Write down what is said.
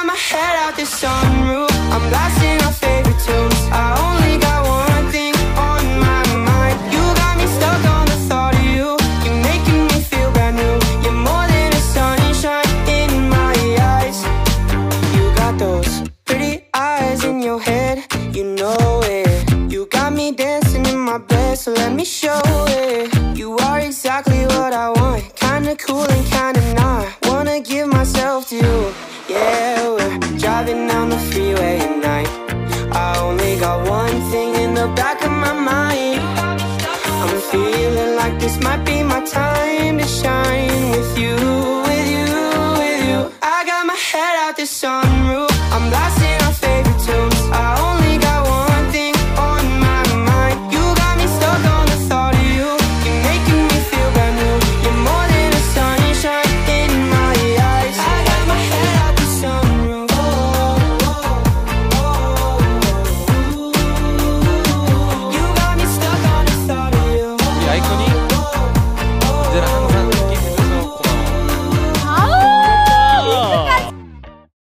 my head out the sunroof. I'm blasting our favorite tunes. I only got one thing on my mind. You got me stuck on the thought of you. You're making me feel brand new. You're more than a sunshine in my eyes. You got those pretty eyes in your head, you know it. You got me dancing in my bed, so let me show it. You are exactly what I want, kinda cool and kinda not. Wanna give myself to you. Yeah, we're driving down the freeway at night. I only got one thing in the back of my mind. I'm feeling like this might be my time to shine.